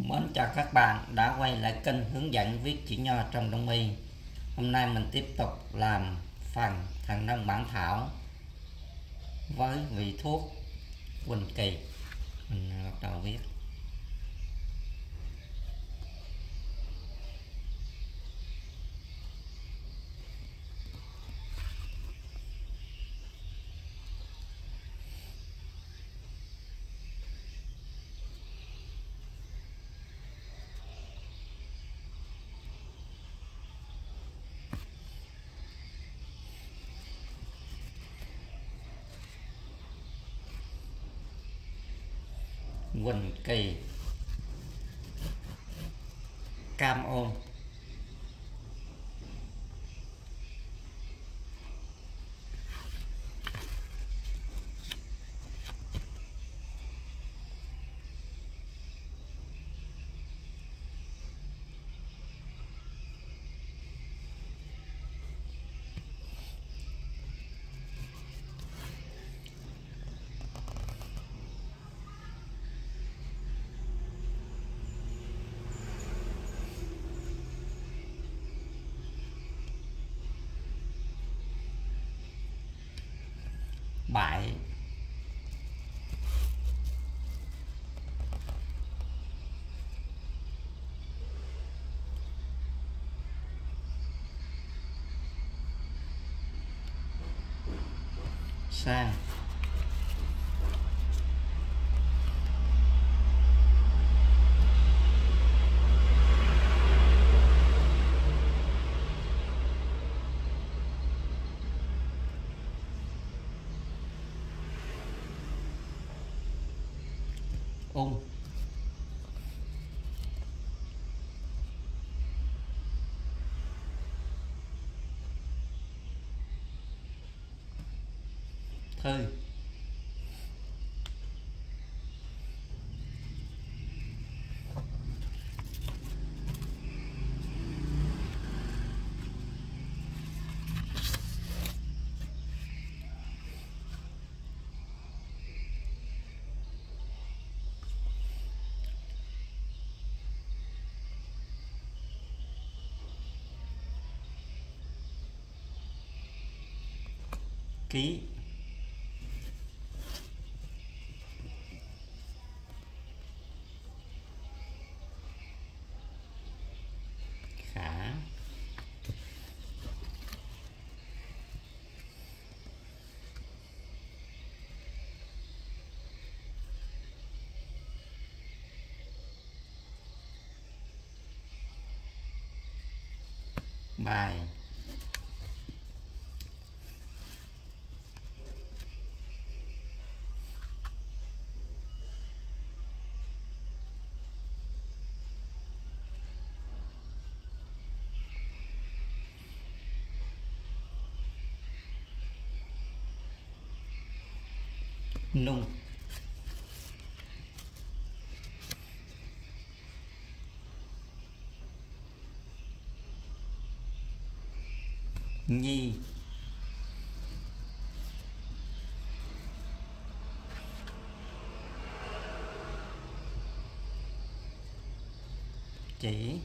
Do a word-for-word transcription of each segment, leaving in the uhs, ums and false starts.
Mến chào các bạn đã quay lại kênh hướng dẫn viết chữ nho trong đông y. Hôm nay mình tiếp tục làm phần thần nông bản thảo với vị thuốc Quỳnh Kỳ. Mình bắt đầu viết. Quỳnh Kỳ, cam ôn, bại, sang, ung, thư, ký, khả, bài, nung, nhi, chỉ,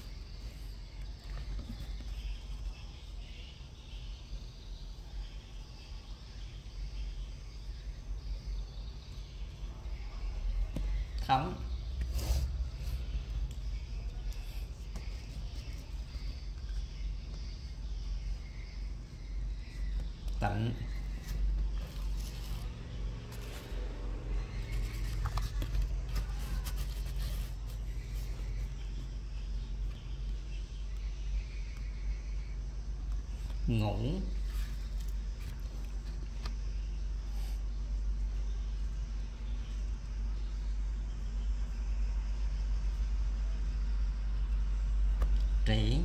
thống, tịnh, ngủ, trĩ,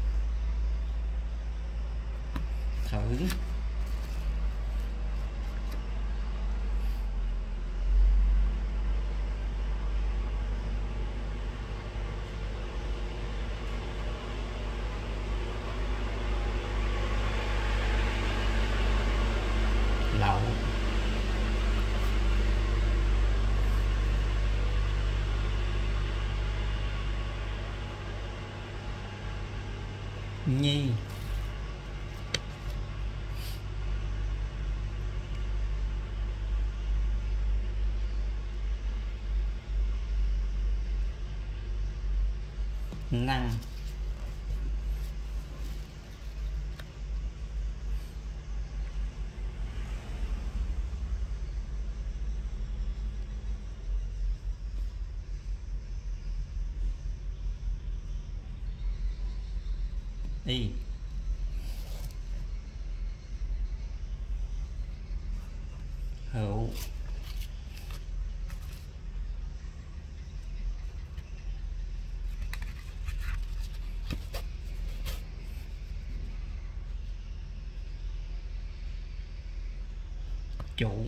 thử, nhi năng y hữu chủ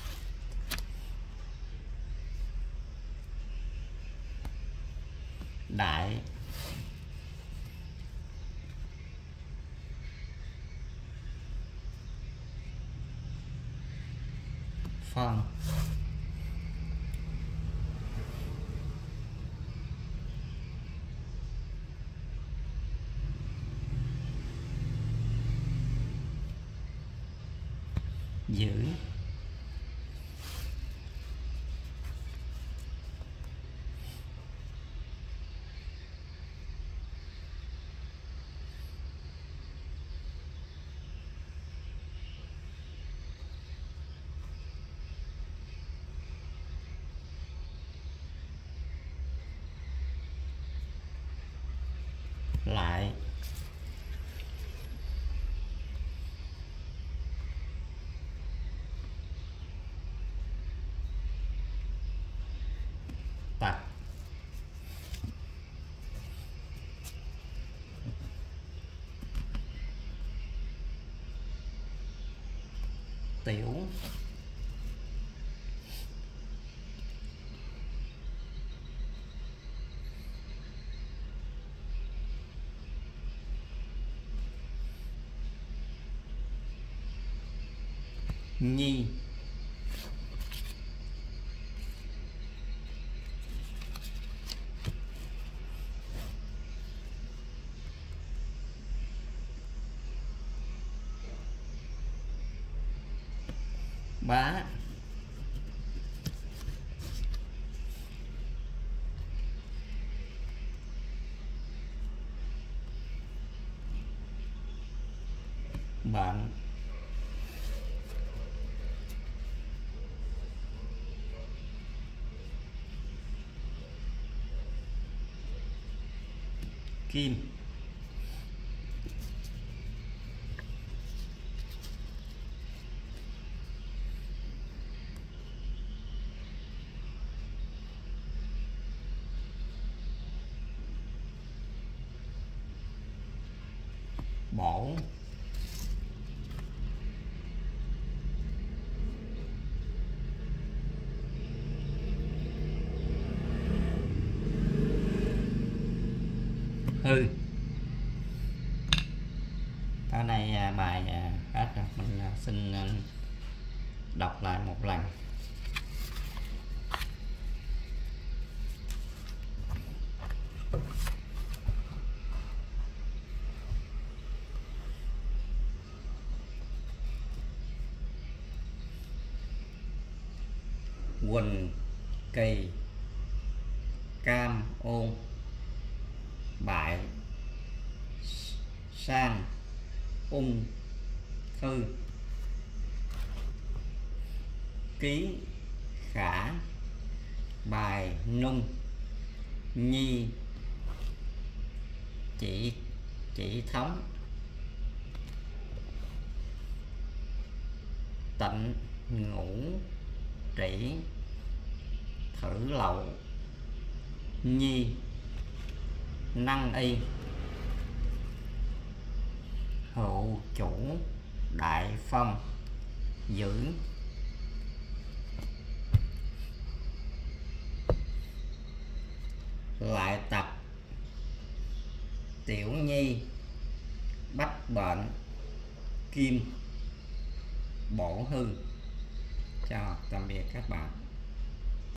đại phân giữ lại tặc tiểu nhi bá bạn kim bổ hư. Tối nay bài hết rồi, mình xin đọc lại một lần. Quỳnh Kỳ Cam Ôn Bại Sang Ung Thư Ký Khả Bài Nung Nhi Chỉ Chỉ Thống Tịnh Ngũ Trĩ Thử Lậu Nhi Năng Y Hữu Chủ Đại Phong Giữ Lại Tập Tiểu Nhi Bách Bệnh Kim Bổ Hư. Chào tạm biệt các bạn.